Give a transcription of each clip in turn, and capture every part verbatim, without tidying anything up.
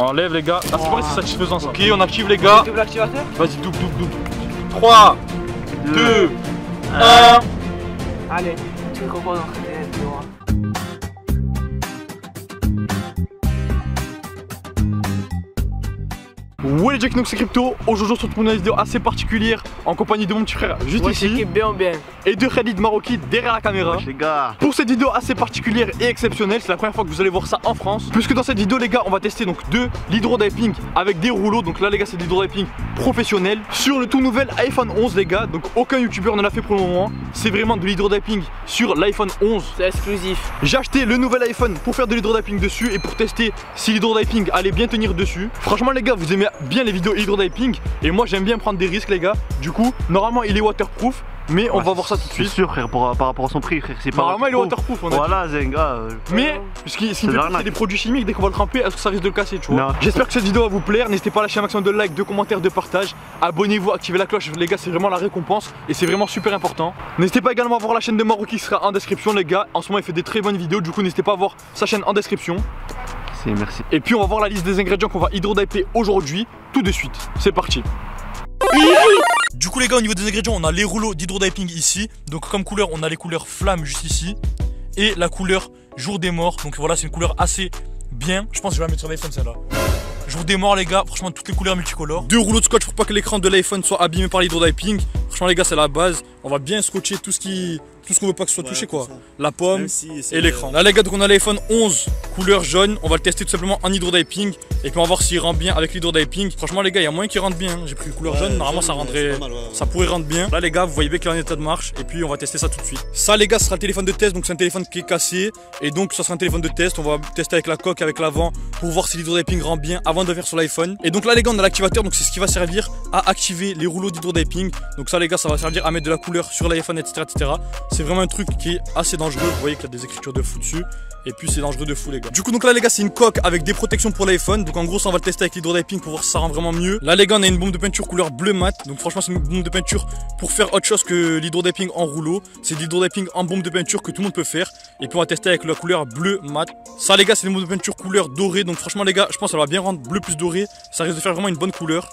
On enlève les gars. Ah c'est vrai, c'est satisfaisant ça. Ok, on active les gars. Double activateur. Vas-y, double, double, double. trois, deux, un. Allez, tu me comprends dans le droit. Ouais les Jack Nox c'est Crypto, aujourd'hui on se retrouve pour une vidéo assez particulière en compagnie de mon petit frère juste ouais, ici bien, bien. et de Khalid Maroki derrière la caméra. Ouais, les gars. Pour cette vidéo assez particulière et exceptionnelle, c'est la première fois que vous allez voir ça en France. Puisque dans cette vidéo les gars on va tester donc de l'hydrodiping avec des rouleaux. Donc là les gars c'est de l'hydrodiping professionnel sur le tout nouvel iPhone onze les gars. Donc aucun youtubeur ne l'a fait pour le moment. C'est vraiment de l'hydrodiping sur l'iPhone onze. C'est exclusif. J'ai acheté le nouvel iPhone pour faire de l'hydrodiping dessus et pour tester si l'hydrodiping allait bien tenir dessus. Franchement les gars vous aimez bien les vidéos hydrodiping et moi j'aime bien prendre des risques les gars. Du coup normalement il est waterproof mais on ouais, va voir ça tout de suite. C'est sûr frère par, par rapport à son prix frère. C'est pas normalement il est waterproof on a voilà Zenga. Euh... Mais ce qui, ce qui me fait peur, c'est des produits chimiques, dès qu'on va le tremper, est-ce que ça risque de le casser tu vois. J'espère que cette vidéo va vous plaire, n'hésitez pas à lâcher un maximum de likes, de commentaires, de partage. Abonnez-vous, activez la cloche les gars, c'est vraiment la récompense et c'est vraiment super important. N'hésitez pas également à voir la chaîne de Maroki qui sera en description les gars. En ce moment il fait des très bonnes vidéos, du coup n'hésitez pas à voir sa chaîne en description. Merci. Et puis on va voir la liste des ingrédients qu'on va hydrodiper aujourd'hui, tout de suite. C'est parti. Du coup les gars au niveau des ingrédients on a les rouleaux d'hydrodiping ici. Donc comme couleur on a les couleurs flamme juste ici. Et la couleur jour des morts. Donc voilà c'est une couleur assez bien. Je pense que je vais la mettre sur l'iPhone celle-là. Jour des morts les gars, franchement toutes les couleurs multicolores. Deux rouleaux de scotch pour pas que l'écran de l'iPhone soit abîmé par l'hydrodiping. Franchement les gars c'est la base. On va bien scotcher tout ce qui... tout ce qu'on veut pas que ce soit ouais, touché quoi. La pomme si et l'écran. Là les gars donc on a l'iPhone onze couleur jaune. On va le tester tout simplement en hydrodiping. Et puis on va voir s'il rentre bien avec l'hydrodiping. Franchement les gars il y a moyen qu'il rentre bien. J'ai pris une couleur ouais, jaune, normalement jaune, ça rendrait mal, ouais. Ça pourrait rendre bien. Là les gars vous voyez bien qu'il est en état de marche. Et puis on va tester ça tout de suite. Ça les gars ce sera le téléphone de test. Donc c'est un téléphone qui est cassé. Et donc ça sera un téléphone de test. On va tester avec la coque, avec l'avant pour voir si l'hydrodiping rend bien avant de faire sur l'iPhone. Et donc là les gars on a l'activateur. Donc c'est ce qui va servir à activer les rouleaux d'hydrodiping. Donc ça les gars ça va servir à mettre de la couleur sur l'iPhone etc etc. C'est vraiment un truc qui est assez dangereux. Vous voyez qu'il y a des écritures de fou dessus. Et puis c'est dangereux de fou les gars. Du coup donc là les gars c'est une coque avec des protections pour l'iPhone. Donc en gros ça on va le tester avec l'hydrodiping pour voir si ça rend vraiment mieux. Là les gars on a une bombe de peinture couleur bleu mat. Donc franchement c'est une bombe de peinture pour faire autre chose que l'hydrodiping en rouleau. C'est de l'hydrodiping en bombe de peinture que tout le monde peut faire. Et puis on va tester avec la couleur bleu mat. Ça les gars c'est une bombe de peinture couleur dorée. Donc franchement les gars je pense que ça va bien rendre bleu plus doré. Ça risque de faire vraiment une bonne couleur.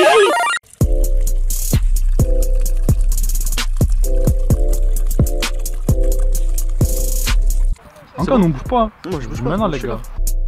Encore bon. On bouge pas. Hein. Moi je bouge pas. Maintenant les gars.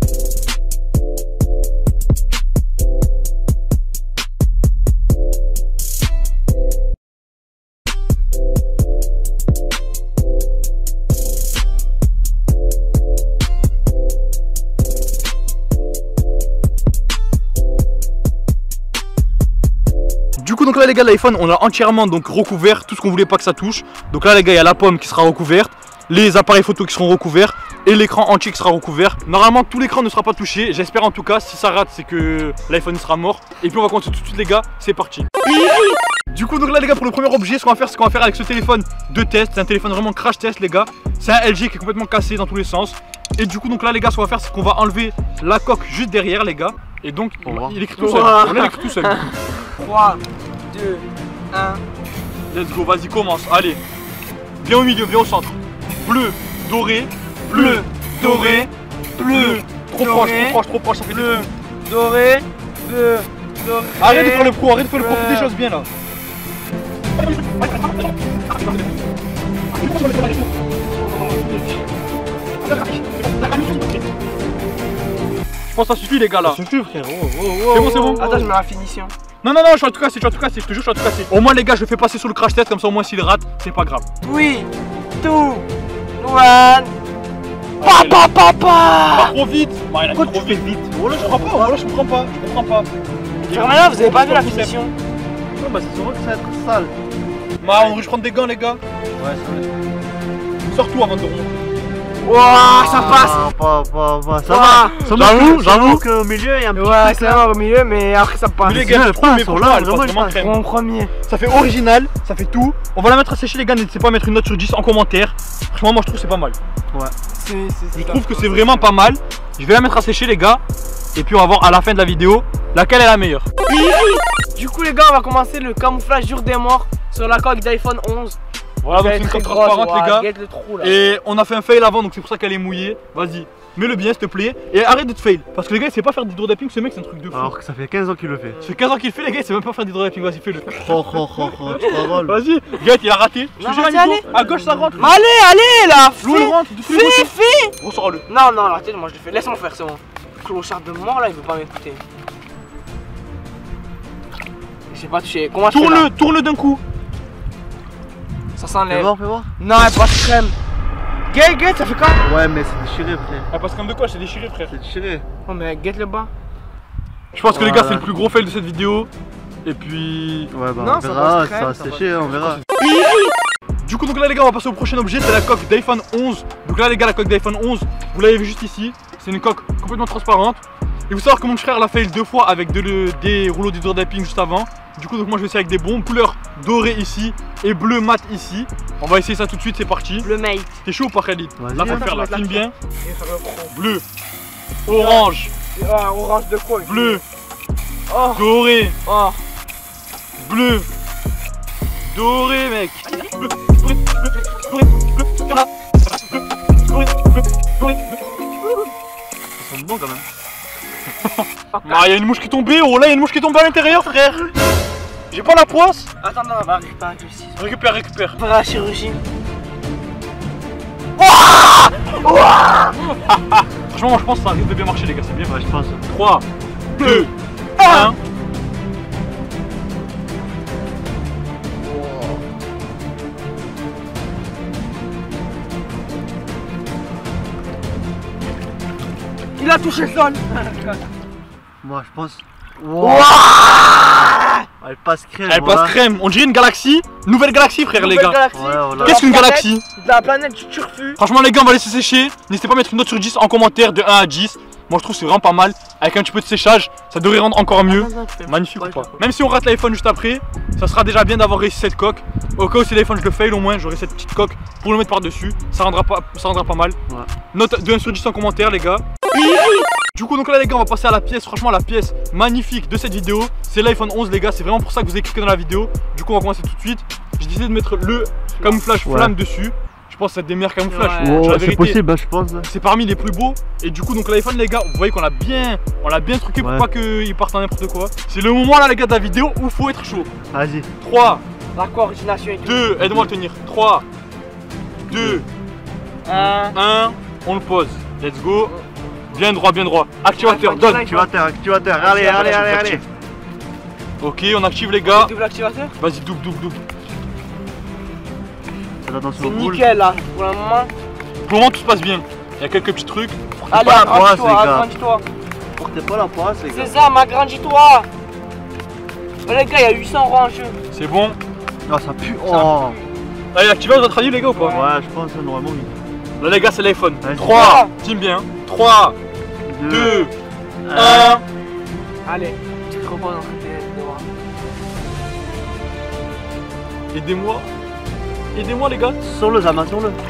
Du coup donc là les gars l'iPhone on l'a entièrement donc recouvert, tout ce qu'on voulait pas que ça touche. Donc là les gars il y a la pomme qui sera recouverte, les appareils photo qui seront recouverts et l'écran entier qui sera recouvert. Normalement tout l'écran ne sera pas touché, j'espère en tout cas. Si ça rate c'est que l'iPhone sera mort. Et puis on va commencer tout de suite les gars, c'est parti. Du coup donc là les gars pour le premier objet ce qu'on va faire c'est qu'on va faire avec ce téléphone de test. C'est un téléphone vraiment crash test les gars. C'est un L G qui est complètement cassé dans tous les sens. Et du coup donc là les gars ce qu'on va faire c'est qu'on va enlever la coque juste derrière les gars. Et donc il écrit tout seul. On écrit tout seul. trois, deux, un. Let's go, vas-y commence, allez. Viens au milieu, viens au centre. Bleu, doré, bleu, doré, bleu. Trop proche, trop proche, trop proche, ça fait bleu, doré, bleu, doré. Arrête de faire le pro, arrête de faire le pro, fais des choses bien là. Je pense que ça suffit les gars là. Ça suffit frère. Oh, oh, oh, c'est bon, c'est bon. Attends, je mets la finition. Non, non, non, je suis en tout casser, je suis en tout casser, je te jure, je suis en tout casser. Au moins, les gars, je le fais passer sur le crash test, comme ça, au moins, s'il rate, c'est pas grave. Oui, tout, one. Papa, papa. Pas trop vite. Bah, il a trop vite. vite. Oh là, je comprends pas, oh là, je comprends pas, je comprends pas. Là, vous avez pas vu la finition? Non, bah, c'est vrai que ça va être sale. Bah, on va prendre des gants, les gars. Ouais, ça va être. Sors tout avant de rompre. Wouah, ça passe! Ah, pas, pas, pas. Ça va! J'avoue, j'avoue qu'au milieu il y a un petit ouais, c'est vrai au milieu, mais après ça passe. Mais les gars, le premier sur là, vraiment crème. Mon premier. Ça fait original, ça fait tout. On va la mettre à sécher, les gars. N'hésitez pas à mettre une note sur dix en commentaire. Franchement, moi je trouve que c'est pas mal. Ouais. Je trouve que c'est vraiment pas mal. Je vais la mettre à sécher, les gars. Et puis on va voir à la fin de la vidéo laquelle est la meilleure. Du coup, les gars, on va commencer le camouflage jour des morts sur la coque d'iPhone onze. Voilà, donc c'est une coque transparente les gars. Le trou, là. Et on a fait un fail avant donc c'est pour ça qu'elle est mouillée. Vas-y, mets-le bien s'il te plaît. Et arrête de te fail. Parce que les gars, il sait pas faire d'hydrodaping, ce mec c'est un truc de fou. Alors que ça fait quinze ans qu'il le fait. Ça fait quinze ans qu'il le fait, les gars, il sait même pas faire d'hydrodaping. Vas-y, fais-le. Oh oh oh oh, tu paroles. Vas-y, Gaët, il a raté. Je te Non, jure, vas-y, Nico, allez. à gauche ça rentre. Allez, allez là. L'eau il Fais, rentre de tous les fais, côtés. fais. Ressors-le. Non, non, arrêtez, moi je le fais. Laisse-moi faire, c'est bon. Clochard de mort là, il veut pas m'écouter. Je sais pas toucher. Comment je fais là? Tourne-le, tourne-le d'un coup. Ça Fais s'enlève. voir, fais voir. Non, elle passe crème. Gaët, Gaët, ça fait quoi? Ouais, mais c'est déchiré, frère. Elle passe comme de quoi, c'est déchiré, frère. C'est déchiré. Oh, mais Gaët le bas. Je pense que les gars, Voilà. c'est le plus gros fail de cette vidéo. Et puis. Ouais, bah Non, on ça verra, passe ça crème, va ça sécher, on verra. Du coup, donc là, les gars, on va passer au prochain objet. C'est la coque d'iPhone onze. Donc là, les gars, la coque d'iPhone onze, vous l'avez vu juste ici. C'est une coque complètement transparente. Et vous savez que mon frère l'a fail deux fois avec de le- des rouleaux d'hydrodaping juste avant. Du coup, donc moi je vais essayer avec des bombes couleur doré ici et bleu mat ici. On va essayer ça tout de suite, c'est parti. Le mate. T'es chaud ou pas, Khalid? Vas-y, Là, faut hein. le faire, là, Je vais filme mettre bien. Bleu, orange, Ah, orange de quoi? bleu, Oh, doré, oh. bleu, doré, mec. Bleu, bleu, bleu, bleu, bleu, bleu, bleu, bleu, bleu. Ça sent bon quand même. Ah, y'a une mouche qui est tombée, oh là, y'a une mouche qui est tombée à l'intérieur, frère. J'ai pas la poisse. Attends, non, on va récupérer avec le ciseau. Récupère, récupère. Faire la chirurgie. Franchement, moi je pense que ça risque de bien marcher, les gars, c'est bien. Ouais, je pense. trois, deux, un. Il a touché le sol. Moi, je pense. Wow. Elle passe crème. Elle voilà. passe crème, on dirait une galaxie. Nouvelle galaxie, frère, les Nouvelle gars. galaxie. Ouais, voilà. Qu'est-ce qu'une La planète- galaxie? De la planète du turfu. Franchement, les gars, on va laisser sécher. N'hésitez pas à mettre une note sur dix en commentaire de un à dix. Moi, je trouve que c'est vraiment pas mal. Avec un petit peu de séchage, ça devrait rendre encore mieux. Magnifique ou pas? Même si on rate l'iPhone juste après, ça sera déjà bien d'avoir réussi cette coque. Au cas où si l'iPhone je le fail, au moins j'aurai cette petite coque pour le mettre par dessus. Ça rendra pas, ça rendra pas mal. Ouais. Note de un sur dix en commentaire, les gars. Du coup, donc là, les gars, on va passer à la pièce. Franchement, la pièce magnifique de cette vidéo, c'est l'iPhone onze, les gars. C'est vraiment pour ça que vous avez cliqué dans la vidéo. Du coup, on va commencer tout de suite. J'ai décidé de mettre le camouflage Ouais. flamme dessus. Je pense que c'est des meilleurs camouflages. Ouais. Je dis la Oh, c'est vérité, possible, hein, je pense. c'est parmi les plus beaux. Et du coup, donc l'iPhone, les gars, vous voyez qu'on l'a bien, on l'a bien truqué pour Ouais. pas qu'il parte en n'importe quoi. C'est le moment là, les gars, de la vidéo où faut être chaud. Vas-y. trois, La coordination et tout. deux, aide-moi à le tenir. trois, deux, Un. un, on le pose. Let's go. Bien droit, bien droit. Activateur, donne. Activateur, activateur. Allez, allez, allez, allez. Ok, on active les gars. Double activateur. Vas-y, double, double, double. Ça donne dans son C'est boule. nickel là. Pour le moment. Pour le moment, tout se passe bien. Il y a quelques petits trucs. Allez, pas la poisse, agrandis-toi, les gars. agrandis-toi. Portez pas la poisse, les gars. C'est ça, agrandis-toi. Oh, les gars, il y a huit cents rangs en jeu. C'est bon. Oh, ça pue. Oh. Allez, activez votre avis, les gars, ou pas? Ouais, je pense que normalement, oui. Là, les gars, c'est l'iPhone. Vas-y. trois, team bien. trois, deux, un. Allez, tu te reposes dans cette devant. Aidez-moi. Aidez-moi, les gars. Sur le Zama, sur le.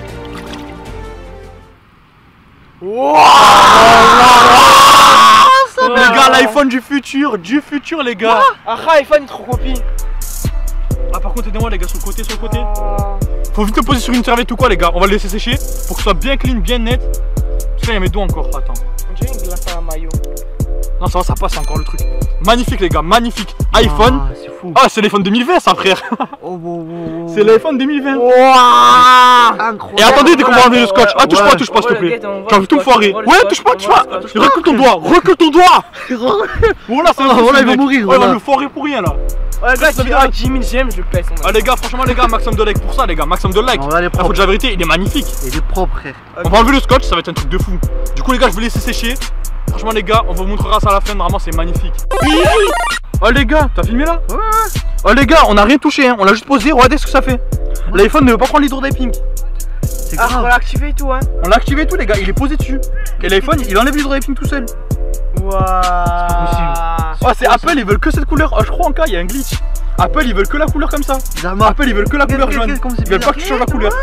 Les gars, l'iPhone du futur, du futur, les gars. Ah, iPhone, il trop copie. Ah, par contre, aidez-moi, les gars, sur le côté, sur le côté. Faut vite le poser sur une serviette ou quoi, les gars. On va le laisser sécher pour que ce soit bien clean, bien net. Parce que là, il y a mes doigts encore. Attends. On dirait une glace à un maillot. Non, ça va, ça passe encore le truc. Magnifique, les gars, magnifique. iPhone. Ah, c'est fou. Ah, c'est l'iPhone deux mille vingt, ça, frère. Oh, oh, oh, oh. C'est l'iPhone deux mille vingt. Incroyable. Et attendez, dès qu'on va enlever le scotch. Ah, touche Ouais. pas, touche pas, s'il te plaît. Tu Tu as envie de tout me foirer. Ouais, touche pas, touche pas. Recule ton doigt, recule ton doigt. Voilà, c'est Oh, voilà, il va mec. mourir, Ouais, il va voilà. me foirer pour rien, là. Ouais, gars, tu as dix mille j'aime, je le paye. Ah, les gars, franchement, les gars, maximum de likes pour ça, les gars, maximum de likes. On va les La propre. faute de la vérité, il est magnifique. Il est propre, frère. On va enlever le scotch, ça va être un truc de fou. Du coup, les gars, je vais laisser sécher. Franchement, les gars, on vous montrera ça à la fin. Normalement, c'est magnifique. Oh, les gars, t'as filmé là? Ouais, ouais. Oh, les gars, on a rien touché, hein. On l'a juste posé. Regardez ce que ça fait. L'iPhone ne veut pas prendre l'hydrodaping. C'est Ah, on grave. l'a activé et tout, hein. On l'a activé et tout, les gars. Il est posé dessus. Et l'iPhone, il enlève l'hydrodaping tout seul. Waouh. Oh, c'est Apple, ils veulent que cette couleur. Oh, je crois en cas, il y a un glitch. Apple, ils veulent que la couleur comme ça. Zama. Apple, ils veulent que la couleur Qu'est-ce- jaune. qu'est-ce- comme c'est Ils veulent pas que tu changes la couleur.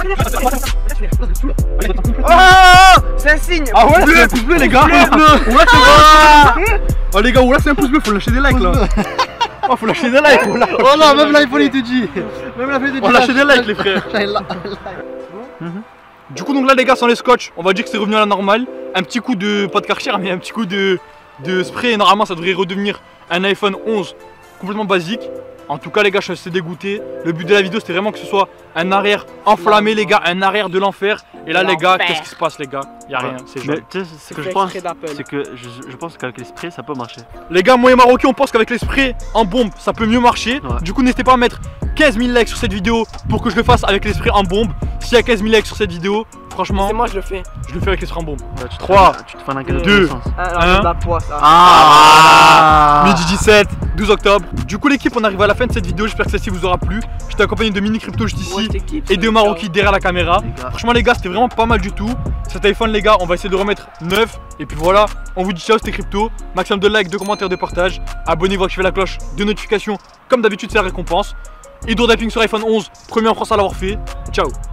Oh, c'est un signe. Ah ouais, c'est un pouce bleu, les gars. Ouais, c'est vrai. Oh, les gars, ouais, c'est un pouce bleu. Faut lâcher des likes là. Oh, faut lâcher des likes. Faut lâcher Oh non, des même likes. l'iPhone il te dit. Même l'iPhone il te dit. On lâche des likes, les frères. Là. Du coup, donc là, les gars, sans les scotch, on va dire que c'est revenu à la normale. un petit coup de, pas de Karcher, mais un petit coup de, de spray. Normalement, ça devrait redevenir un iPhone onze complètement basique. En tout cas les gars, je suis assez dégoûté. Le but de la vidéo c'était vraiment que ce soit un arrière enflammé les gars, un arrière de l'enfer. Et là les gars, qu'est-ce qui se passe les gars? Y'a rien, c'est Mais jaune. tu sais, ce que je fait pense, exprès d'Apple. c'est que je, je pense qu'avec les sprays ça peut marcher. Les gars, moi et Marocain on pense qu'avec les sprays en bombe ça peut mieux marcher. Ouais. Du coup n'hésitez pas à mettre quinze mille likes sur cette vidéo pour que je le fasse avec les sprays en bombe. S'il y a quinze mille likes sur cette vidéo, franchement C'est moi je le fais. je le fais avec les sprays en bombe. Ouais, tu te trois, fais- tu te fais un cadeau de deux, naissance. Ah, Hein non, de la poisse. Ah. Ah, Midi dix-sept, douze octobre. Du coup l'équipe on arrive à la fin de cette vidéo, j'espère que celle-ci vous aura plu. J'étais accompagné de Mini Crypto juste ici Ouais, je t'équipe, et de ça, Maroki ciao. derrière la caméra. Les gars. Franchement les gars c'était vraiment pas mal du tout. Cet iPhone les gars on va essayer de remettre neuf. Et puis voilà, on vous dit ciao, c'était Crypto. Maximum de likes, de commentaires, de partage. Abonnez-vous, activez la cloche de notification. Comme d'habitude c'est la récompense. Hydro Diping sur iPhone onze, premier en France à l'avoir fait. Ciao.